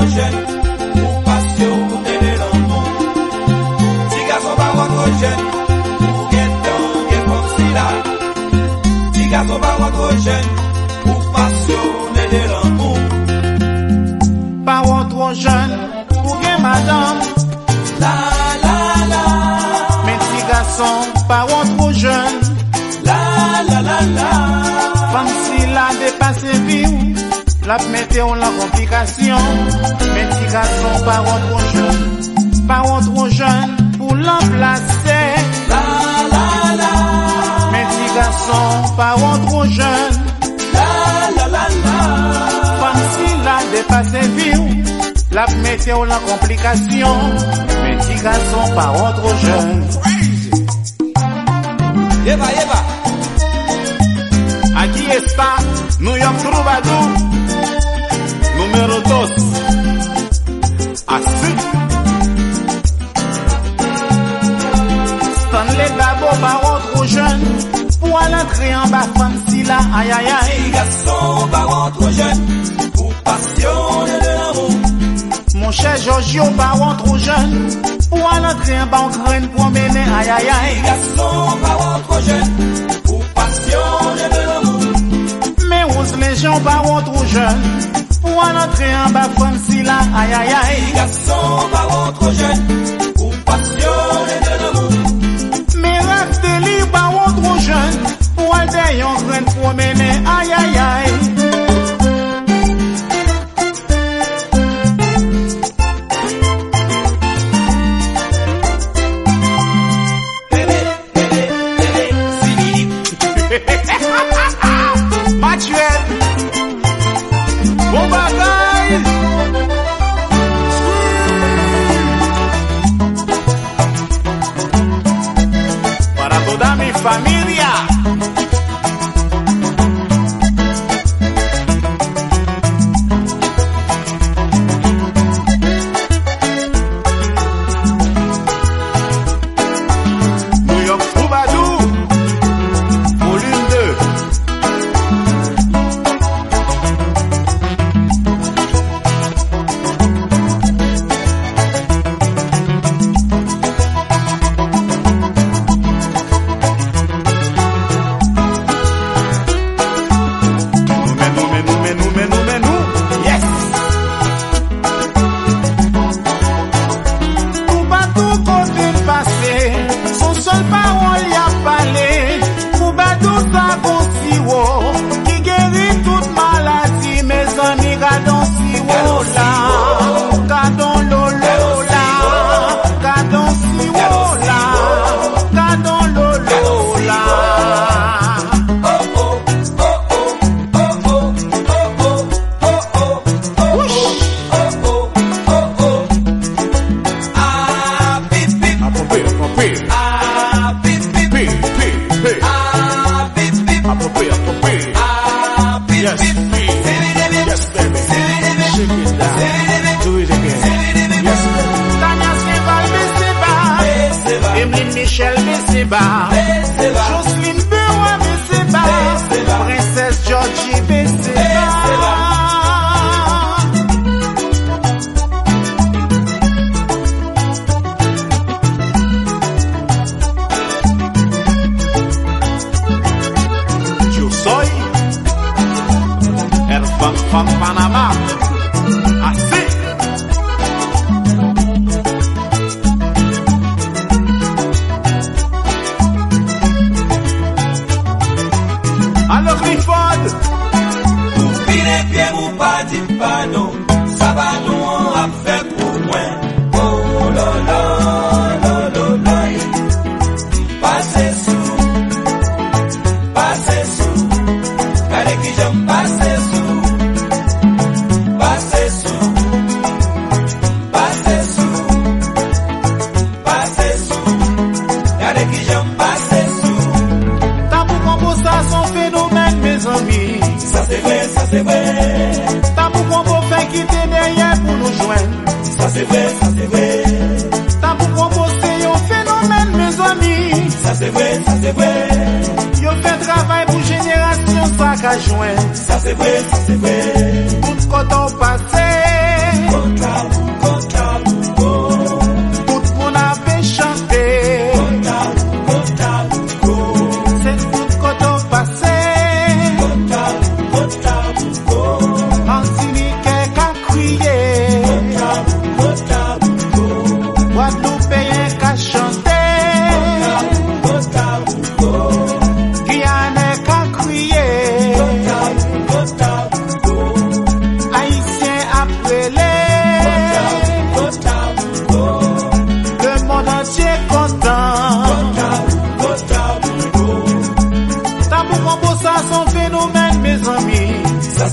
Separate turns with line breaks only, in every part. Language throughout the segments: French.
trop jeune pour passionner l'amour. Petit garçon pas trop jeune pour guetter comme si là. Petit garçon pas trop jeune pour passionner l'amour.
Parents trop jeunes pour gagner madame.
La la la.
Mais petit garçon, parents trop jeunes.
La la la la.
Femme si la dépassé vie, la mettez en la complication. Mais petit garçon, parents trop jeunes pour l'emplacer.
La la la.
Mais petit garçon, parents trop jeunes.
La la la la.
Femme si la dépassé vie, la mettez en la complication. Mais petit garçon, parents trop jeunes.
Yeba yeba.
Aquí está New York Troubadour número 2. Así. Stanley Dabo, baron trop jeune pour aller entrer en bas, femme si là, aïe aïe aïe.
Petit garçon, baron trop jeune pour passionner de l'amour.
Mon cher Giorgio, baron trop jeune pour aller entrer en bas, en graine pour mener, aïe aïe aïe.
Petit garçon, baron trop jeune pour passionner de l'amour.
Mais Rose les gens, baron trop jeune pour aller entrer en bas, femme si là, aïe aïe aïe.
Petit garçon, baron trop jeune pour passionner de l'amour.
Mais rêve de libre, baron trop jeune pour aller derrière en graine pour mener, aïe aïe aïe. Mathieu, bon bagaille. Para toda mi familia. New York Troubadour, volume 2. Jocelyne Bewa Beseba, Princesse Georgie Beseba. Yo soy el fan Panamá. Así. Alors Clifford,
pour pire pied ou pas dit pas non, ça va nous en faire pour moi. Oh la la la la la, passez sous, allez qui j'aime passer sous, allez qui j'aime passer sous.
t'as pour combo ça son phénomène mes amis.
Ça c'est vrai, ça c'est vrai.
T'as pour combo fait quitter derrière pour nous joindre.
Ça c'est vrai, ça c'est vrai.
T'as pour combo c'est un phénomène mes amis.
Ça c'est vrai, ça c'est vrai.
Yo fait travail pour génération ça qu'à joindre.
Ça c'est vrai, ça c'est vrai.
Tout coton passé.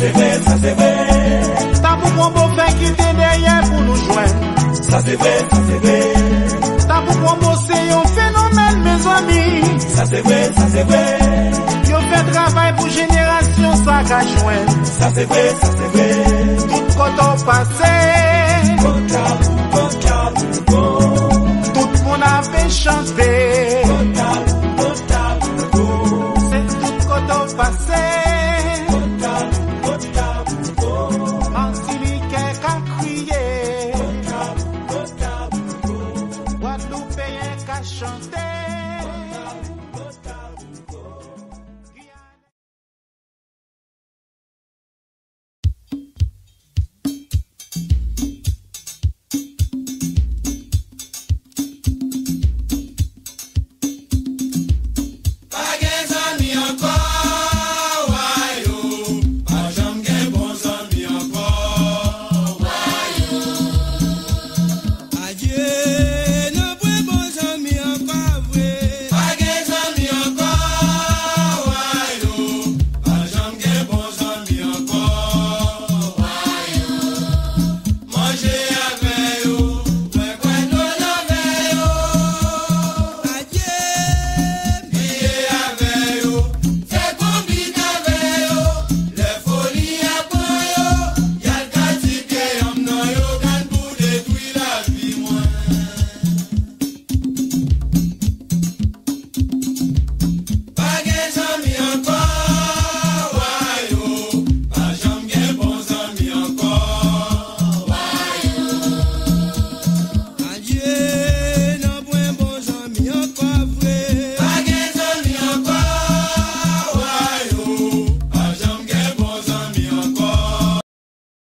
c'est vrai, ça c'est vrai.
T'as pour bon beau fait qui t'est derrière pour nous joindre.
Ça c'est vrai, ça c'est vrai.
T'as pour bon beau c'est un phénomène, mes amis.
Ça c'est vrai, ça c'est vrai.
Yo fait travail pour génération, ça qu'a joindre.
Ça c'est vrai, ça c'est vrai.
Tout côté passé. Tout le monde avait chanté. C'est tout côté passé.